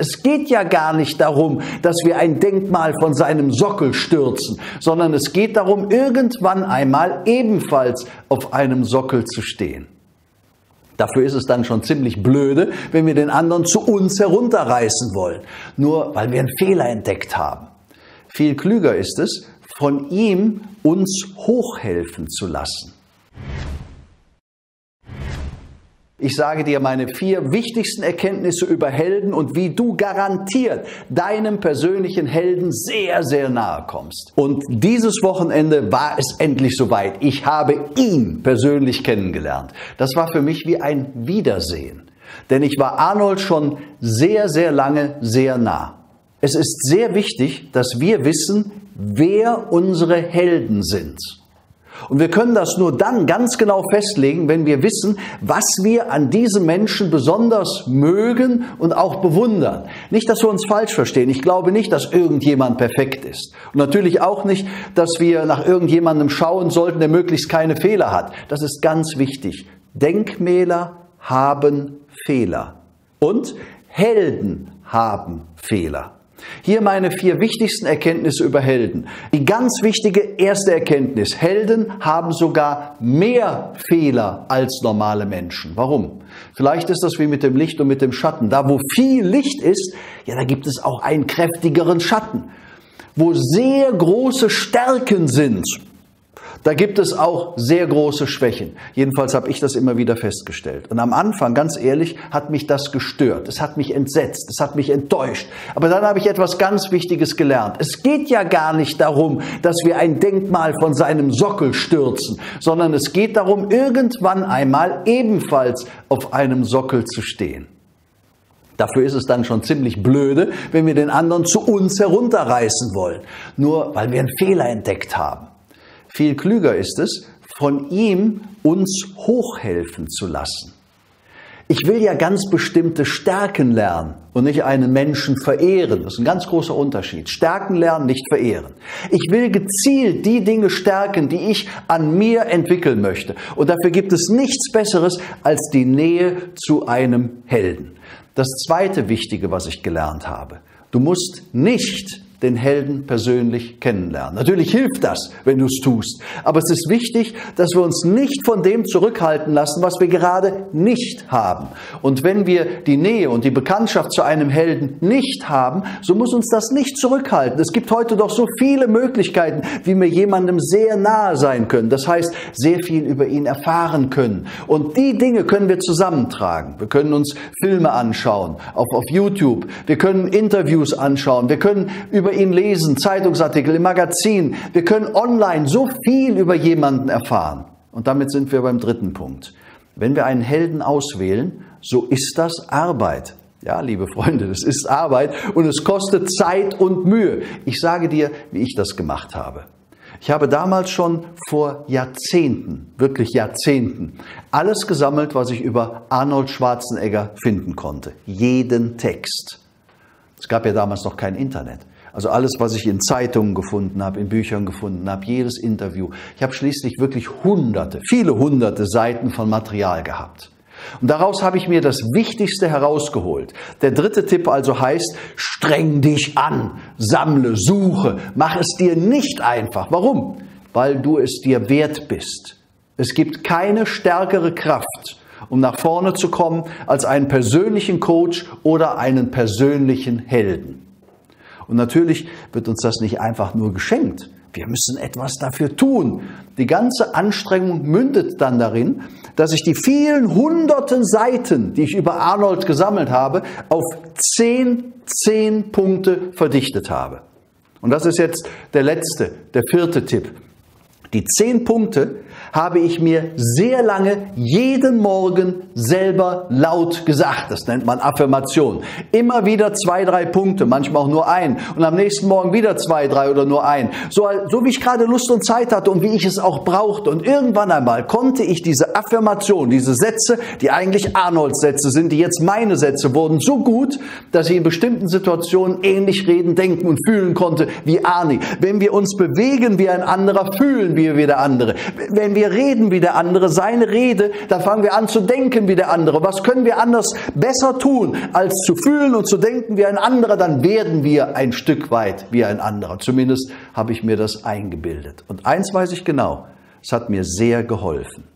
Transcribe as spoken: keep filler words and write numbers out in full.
Es geht ja gar nicht darum, dass wir ein Denkmal von seinem Sockel stürzen, sondern es geht darum, irgendwann einmal ebenfalls auf einem Sockel zu stehen. Dafür ist es dann schon ziemlich blöde, wenn wir den anderen zu uns herunterreißen wollen, nur weil wir einen Fehler entdeckt haben. Viel klüger ist es, von ihm uns hochhelfen zu lassen. Ich sage dir meine vier wichtigsten Erkenntnisse über Helden und wie du garantiert deinem persönlichen Helden sehr, sehr nahe kommst. Und dieses Wochenende war es endlich soweit. Ich habe ihn persönlich kennengelernt. Das war für mich wie ein Wiedersehen. Denn ich war Arnold schon sehr, sehr lange sehr nah. Es ist sehr wichtig, dass wir wissen, wer unsere Helden sind. Und wir können das nur dann ganz genau festlegen, wenn wir wissen, was wir an diesem Menschen besonders mögen und auch bewundern. Nicht, dass wir uns falsch verstehen. Ich glaube nicht, dass irgendjemand perfekt ist. Und natürlich auch nicht, dass wir nach irgendjemandem schauen sollten, der möglichst keine Fehler hat. Das ist ganz wichtig. Denkmäler haben Fehler. Und Helden haben Fehler. Hier meine vier wichtigsten Erkenntnisse über Helden. Die ganz wichtige erste Erkenntnis: Helden haben sogar mehr Fehler als normale Menschen. Warum? Vielleicht ist das wie mit dem Licht und mit dem Schatten. Da, wo viel Licht ist, ja, da gibt es auch einen kräftigeren Schatten. Wo sehr große Stärken sind, da gibt es auch sehr große Schwächen. Jedenfalls habe ich das immer wieder festgestellt. Und am Anfang, ganz ehrlich, hat mich das gestört. Es hat mich entsetzt. Es hat mich enttäuscht. Aber dann habe ich etwas ganz Wichtiges gelernt. Es geht ja gar nicht darum, dass wir ein Denkmal von seinem Sockel stürzen, sondern es geht darum, irgendwann einmal ebenfalls auf einem Sockel zu stehen. Dafür ist es dann schon ziemlich blöde, wenn wir den anderen zu uns herunterreißen wollen, nur weil wir einen Fehler entdeckt haben. Viel klüger ist es, von ihm uns hochhelfen zu lassen. Ich will ja ganz bestimmte Stärken lernen und nicht einen Menschen verehren. Das ist ein ganz großer Unterschied. Stärken lernen, nicht verehren. Ich will gezielt die Dinge stärken, die ich an mir entwickeln möchte. Und dafür gibt es nichts Besseres als die Nähe zu einem Helden. Das zweite Wichtige, was ich gelernt habe: Du musst nicht den Helden persönlich kennenlernen. Natürlich hilft das, wenn du es tust. Aber es ist wichtig, dass wir uns nicht von dem zurückhalten lassen, was wir gerade nicht haben. Und wenn wir die Nähe und die Bekanntschaft zu einem Helden nicht haben, so muss uns das nicht zurückhalten. Es gibt heute doch so viele Möglichkeiten, wie wir jemandem sehr nahe sein können. Das heißt, sehr viel über ihn erfahren können. Und die Dinge können wir zusammentragen. Wir können uns Filme anschauen, auf, auf YouTube. Wir können Interviews anschauen. Wir können über ihn lesen, Zeitungsartikel im Magazin. Wir können online so viel über jemanden erfahren. Und damit sind wir beim dritten Punkt. Wenn wir einen Helden auswählen, so ist das Arbeit. Ja, liebe Freunde, das ist Arbeit und es kostet Zeit und Mühe. Ich sage dir, wie ich das gemacht habe. Ich habe damals schon vor Jahrzehnten, wirklich Jahrzehnten, alles gesammelt, was ich über Arnold Schwarzenegger finden konnte. Jeden Text. Es gab ja damals noch kein Internet. Also alles, was ich in Zeitungen gefunden habe, in Büchern gefunden habe, jedes Interview. Ich habe schließlich wirklich hunderte, viele hunderte Seiten von Material gehabt. Und daraus habe ich mir das Wichtigste herausgeholt. Der dritte Tipp also heißt: Streng dich an, sammle, suche, mach es dir nicht einfach. Warum? Weil du es dir wert bist. Es gibt keine stärkere Kraft, um nach vorne zu kommen, als einen persönlichen Coach oder einen persönlichen Helden. Und natürlich wird uns das nicht einfach nur geschenkt. Wir müssen etwas dafür tun. Die ganze Anstrengung mündet dann darin, dass ich die vielen hunderten Seiten, die ich über Arnold gesammelt habe, auf zehn, zehn Punkte verdichtet habe. Und das ist jetzt der letzte, der vierte Tipp. Die zehn Punkte habe ich mir sehr lange jeden Morgen selber laut gesagt. Das nennt man Affirmation. Immer wieder zwei, drei Punkte, manchmal auch nur ein. Und am nächsten Morgen wieder zwei, drei oder nur ein. So, so wie ich gerade Lust und Zeit hatte und wie ich es auch brauchte. Und irgendwann einmal konnte ich diese Affirmation, diese Sätze, die eigentlich Arnolds Sätze sind, die jetzt meine Sätze wurden, so gut, dass ich in bestimmten Situationen ähnlich reden, denken und fühlen konnte wie Arnie. Wenn wir uns bewegen wie ein anderer, fühlen wir wie der andere. Wenn wir wir reden wie der andere, seine Rede, dann fangen wir an zu denken wie der andere. Was können wir anders besser tun, als zu fühlen und zu denken wie ein anderer? Dann werden wir ein Stück weit wie ein anderer. Zumindest habe ich mir das eingebildet. Und eins weiß ich genau, es hat mir sehr geholfen.